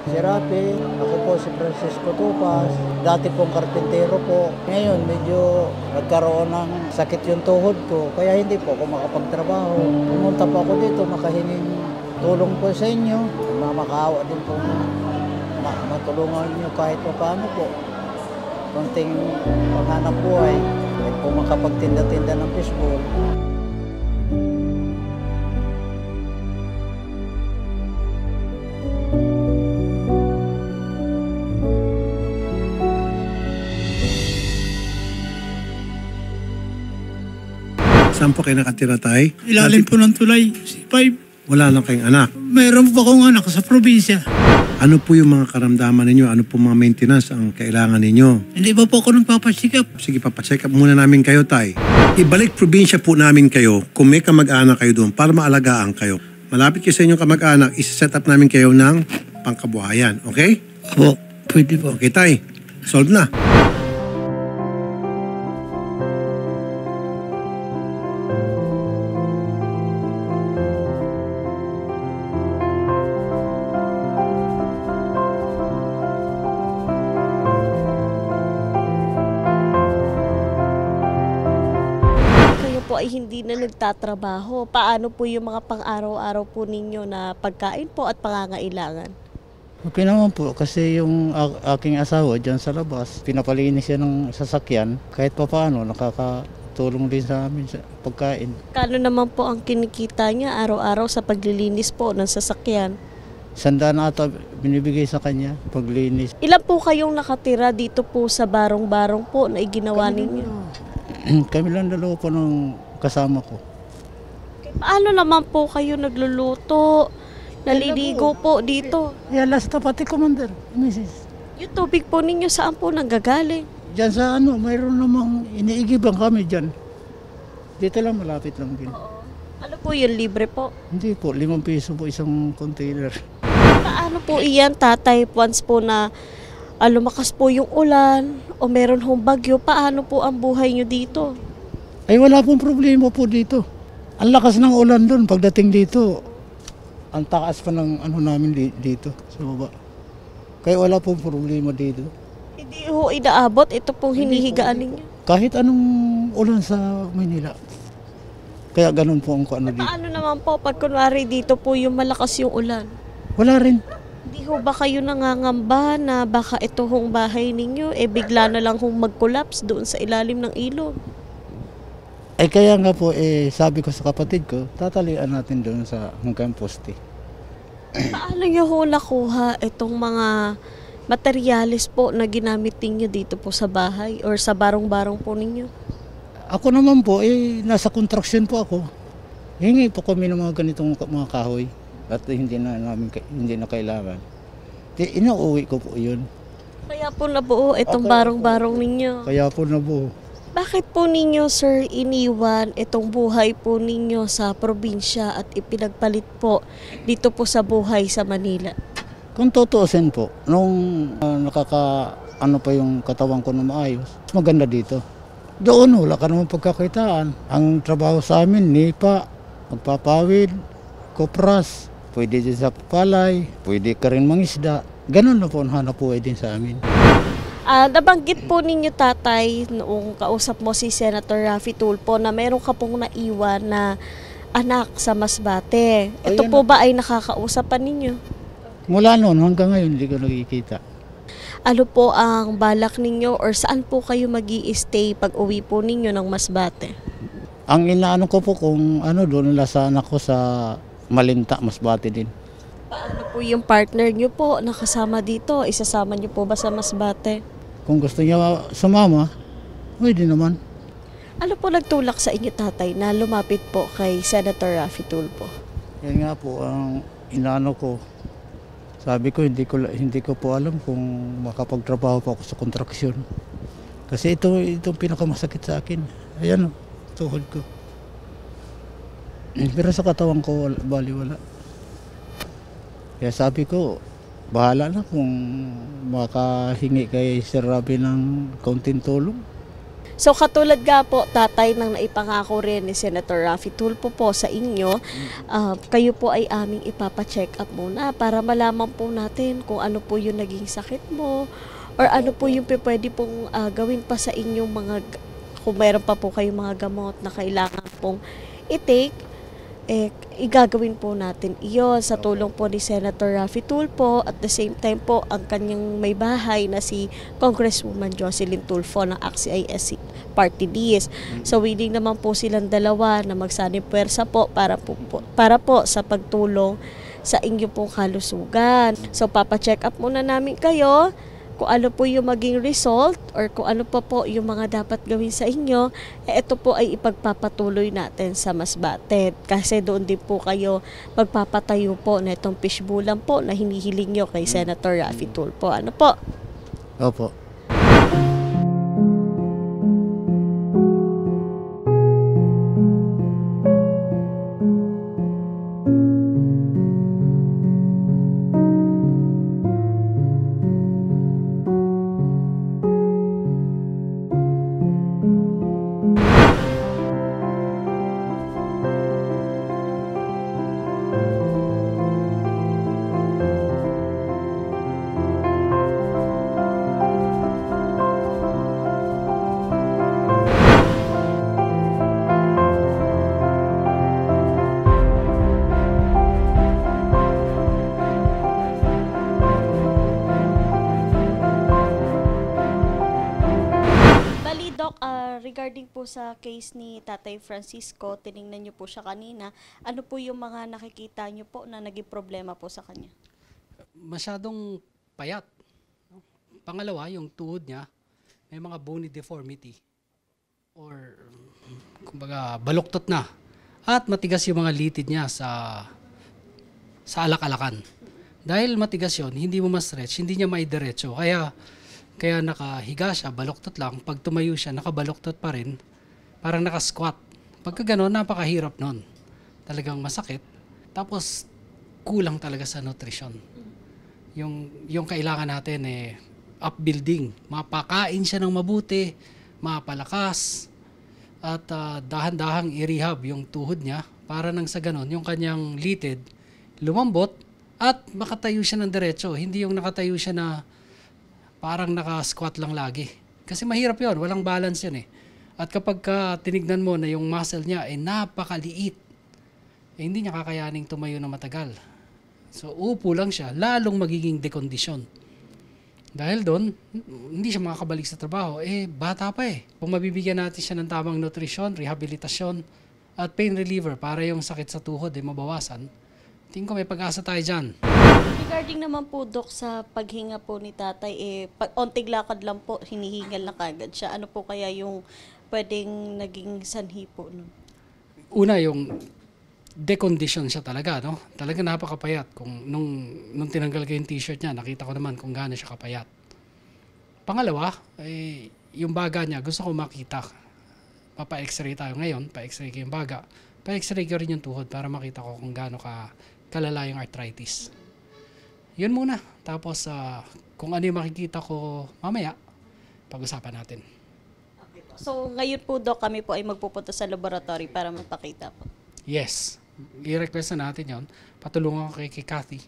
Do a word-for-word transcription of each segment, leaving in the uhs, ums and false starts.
Si Rafi, ako po si Francisco Tupas, dati pong karpintero po. Ngayon medyo nagkaroon ng sakit yung tuhod ko, kaya hindi po ako makapagtrabaho. Pumunta po ako dito, makahinging tulong po sa inyo. Mamakaawa din po na matulungan nyo kahit pa paano po. Konting panghanap buhay, kahit po makapagtinda-tinda ng fishbowl. Saan po kayo nakatira, tay? Ilalim po ng tulay, C five. Wala lang kayong anak. Mayroon po akong anak sa probinsya. Ano po yung mga karamdaman ninyo? Ano po mga maintenance ang kailangan ninyo? Hindi ba po ako nagpapasikap? Sige, papacheck up muna namin kayo, tay. Ibalik probinsya po namin kayo kung may kamag-anak kayo doon para maalagaan kayo. Malapit kayo sa inyong kamag-anak, isa-set up namin kayo ng pangkabuhayan. Okay? Opo, pwede po. Okay, tay. Solve na. Po ay hindi na nagtatrabaho. Paano po yung mga pang-araw-araw po ninyo na pagkain po at pangangailangan? Okay naman po kasi yung aking asawa dyan sa labas, pinapalinis siya ng sasakyan. Kahit pa paano, nakakatulong din sa amin sa pagkain. Kano naman po ang kinikita niya araw-araw sa paglilinis po ng sasakyan? Sanda na ata binibigay sa kanya paglinis. Ilan po kayong nakatira dito po sa barong-barong po na iginawa ninyo? Kami lang dalawa po ng kasama ko. Paano naman po kayo nagluluto? Naliligo po dito? Yalas tapati, Commander, Missus Yung tubig po ninyo saan po nanggagaling? Diyan sa ano, mayroon namang iniigibang kami dyan. Dito lang, malapit lang din. Oo. Ano po yun, libre po? Hindi po, limang piso po isang container. Paano po iyan, tatay, once po na ah, lumakas po yung ulan o meron hong bagyo, paano po ang buhay nyo dito? Ay wala pong problema po dito. Ang lakas ng ulan doon pagdating dito. Ang taas pa ng ano namin dito sa baba. Kaya wala pong problema dito. Hindi ho inaabot ito pong hinihigaan ninyo? Kahit anong ulan sa Manila. Kaya ganun po ang ano dito. Paano naman po pag kunwari dito po yung malakas yung ulan? Wala rin. Hindi ho ba kayo nangangamba na baka ito hong bahay ninyo eh bigla na lang hong mag-collapse doon sa ilalim ng ilog? Eh kaya nga po eh sabi ko sa kapatid ko, tatalian natin doon sa hanggang poste. Paano nyo ho nakuha itong mga materyales po na ginamit ninyo dito po sa bahay or sa barong-barong po ninyo? Ako naman po eh nasa construction po ako. Hingi po kami ng mga ganitong mga kahoy at hindi na namin hindi na kailangan. Di inauwi ko po 'yun. Kaya po nabuo itong Okay. barong-barong ninyo. Kaya po nabuo. Bakit po ninyo, sir, iniwan itong buhay po ninyo sa probinsya at ipinagpalit po dito po sa buhay sa Manila? Kung tutuusin po, nung uh, nakaka ano pa yung katawan ko na maayos, mas maganda dito. Doon wala ka naman pagkakitaan. Ang trabaho sa amin, nipa, magpapawid, kopras, pwede din sa palay, pwede ka rin mangisda. Ganun na po ang hanap buhay din sa amin. Ah, nabanggit po ninyo, tatay, noong kausap mo si Senator Rafi Tulfo na meron ka pong naiwan na anak sa Masbate. Ito Ayan po na. ba ay nakakausapan ninyo? Mula noon hanggang ngayon hindi ko nakikita. Ano po ang balak ninyo or saan po kayo mag-i-stay pag uwi po ninyo ng Masbate? Ang inaano ko po kung ano doon nila sa anak ko sa Malinta, Masbate din. Paano po yung partner nyo po nakasama dito? Isasama nyo po ba sa Masbate? Kung gusto niya sumama, pwede naman. Ano po nagtulak sa inyo, tatay, na lumapit po kay Senator Rafi Tulfo? Yan nga po ang inaano ko. Sabi ko hindi ko hindi ko po alam kung makapagtrabaho pa ako sa kontraksyon. Kasi ito itong pinakamasakit sa akin. Ayan, oh, tuhod ko. Pero sa katawan ko bali wala. Kaya sabi ko, bahala na kung makahingi kay Sir Rafi ng kaunting tulong. So katulad nga po, tatay, nang naipangako rin ni Senator Raffy Tulfo po sa inyo, uh, kayo po ay aming ipapacheck up muna para malaman po natin kung ano po yung naging sakit mo or ano po yung pwede pong uh, gawin pa sa inyong mga, kung meron pa po kayong mga gamot na kailangan pong i-take, eh, igagawin po natin iyon sa tulong po ni Senator Raffy Tulfo. At the same time po, ang kanyang may bahay na si Congresswoman Jocelyn Tulfo ng A C C I S Party List. So willing naman po silang dalawa na magsanib puwersa po para po, po, para po sa pagtulong sa inyo pong kalusugan. So papacheck up muna namin kayo kung ano po yung maging result or kung ano pa po yung mga dapat gawin sa inyo, eh, ito po ay ipagpapatuloy natin sa Masbate. Kasi doon din po kayo magpapatayo po na itong fishbowlan po na hinihiling nyo kay Senator Raffy Tulfo. Ano po? Opo. Regarding po sa case ni Tatay Francisco, tiningnan niyo po siya kanina, ano po yung mga nakikita niyo po na naging problema po sa kanya? Masyadong payat. Pangalawa, yung tuhod niya, may mga bony deformity or kumbaga baluktot na. At matigas yung mga litid niya sa sa alak-alakan. Dahil matigas yun, hindi mo ma-stretch, hindi niya maidiretso. Kaya Kaya nakahiga siya, baluktot lang. Pag tumayo siya, nakabaluktot pa rin. Parang nakasquat. Pagka gano'n, napakahirap nun. Talagang masakit. Tapos, kulang talaga sa nutrition. Yung, yung kailangan natin eh, upbuilding. Mapakain siya ng mabuti, mapalakas, at uh, dahan-dahang i-rehab yung tuhod niya para nang sa gano'n, yung kanyang litid, lumambot at makatayo siya ng diretso. Hindi yung nakatayo siya na parang naka-squat lang lagi. Kasi mahirap yun, walang balance yun eh. At kapag ka tinignan mo na yung muscle niya ay eh, napakaliit, eh, hindi niya kakayaning tumayo na matagal. So upo lang siya, lalong magiging dekondisyon. Dahil doon, hindi siya makakabalik sa trabaho. Eh, bata pa eh. Kung mabibigyan natin siya ng tamang nutrisyon, rehabilitasyon, at pain reliever para yung sakit sa tuhod ay eh, mabawasan, tingin ko may pag-asa tayo dyan. Regarding naman po, Dok, sa paghinga po ni tatay, eh, pag onting lakad lang po, hinihingal na kagad siya. Ano po kaya yung pwedeng naging sanhi po nun? Una, yung decondition siya talaga, no? Talaga napakapayat. Kung nung, nung tinanggal ko yung t-shirt niya, nakita ko naman kung gaano siya kapayat. Pangalawa, eh, yung baga niya, gusto ko makita. Papa-x-ray tayo ngayon, pa-x-ray ko yung baga. Pa-x-ray ko rin yung tuhod para makita ko kung gaano ka kalala yung arthritis. Yun muna. Tapos, uh, kung ano yung makikita ko mamaya, pag-usapan natin. Okay po. So, ngayon po, Doc, kami po ay magpupunta sa laboratory para magpakita po. Yes. I-request na natin yon. Patulungan ko kay, kay Kathy.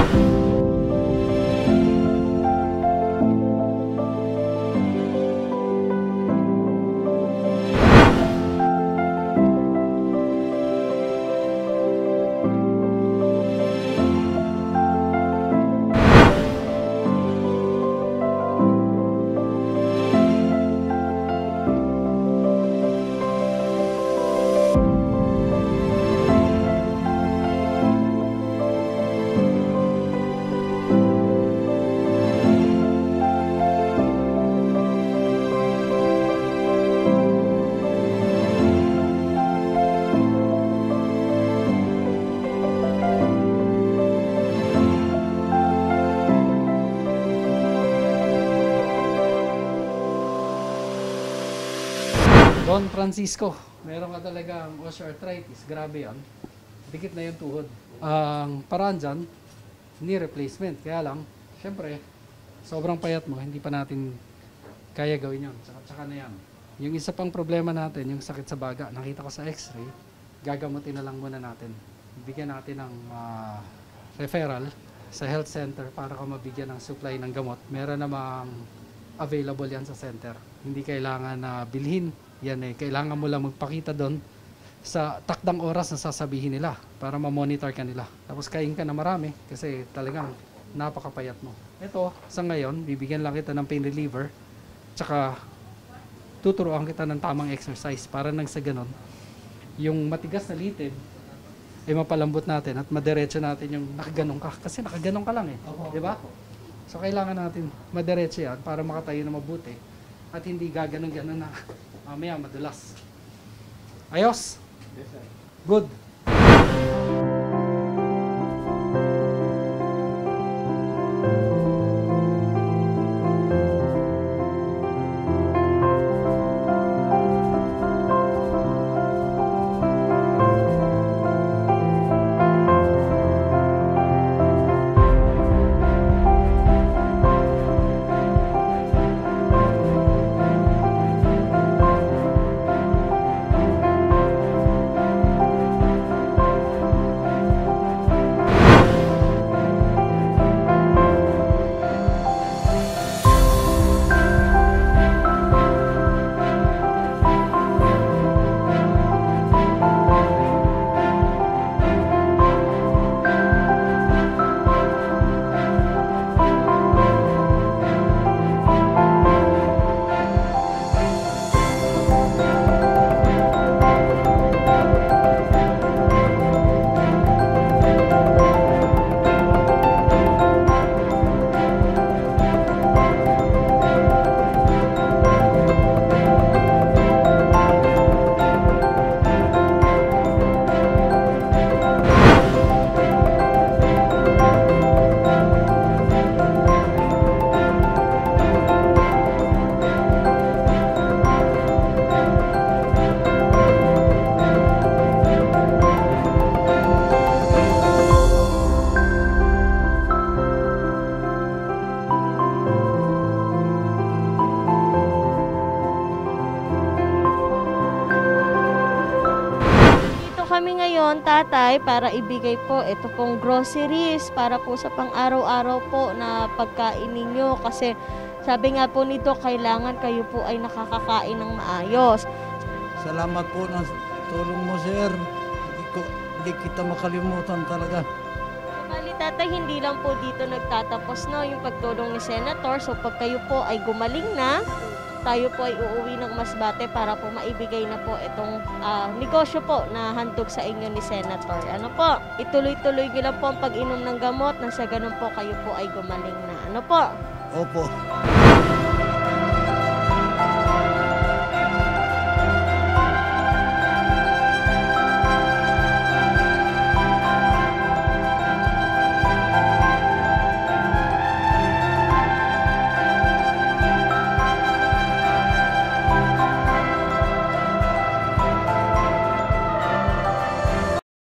Don Francisco, meron ka talagang osteoarthritis. Grabe yan. Dikit na yung tuhod. Ang paraan dyan, knee replacement. Kaya lang, syempre, sobrang payat mo, hindi pa natin kaya gawin yan. Tsaka, tsaka na yan. Yung isa pang problema natin, yung sakit sa baga, nakita ko sa x-ray, gagamutin na lang muna natin. Bigyan natin ng ah, referral sa health center para ka mabigyan ng supply ng gamot. Meron namang available yan sa center. Hindi kailangan na bilhin. Yan eh, kailangan mo lang magpakita doon sa takdang oras na sasabihin nila para ma-monitor ka nila. Tapos kain ka na marami kasi talagang napakapayat mo. Ito, sa ngayon, bibigyan lang kita ng pain reliever tsaka tuturuan kita ng tamang exercise para nang sa ganon, yung matigas na litid ay mapalambot natin at madiretso natin yung nakaganong ka. Kasi nakaganong ka lang eh. Di ba? So kailangan natin madiretso yan para makatayo na mabuti at hindi gaganong-ganon na mamaya madulas. Ayos? Yes, sir. Good. Kami ngayon, tatay, para ibigay po ito pong groceries para po sa pang-araw-araw po na pagkain ninyo. Kasi sabi nga po nito, kailangan kayo po ay nakakakain ng maayos. Salamat po ng tulong mo, sir. Hindi, ko, hindi kita makalimutan talaga. Bali, tatay, hindi lang po dito nagtatapos no, yung pagtulong ni Senator. So pag kayo po ay gumaling na, tayo po ay uuwi ng Masbate para po maibigay na po itong uh, negosyo po na handog sa inyo ni Senator. Ano po, ituloy-tuloy niyo lang po ang pag-inom ng gamot na sa ganun po kayo po ay gumaling na. Ano po? Opo.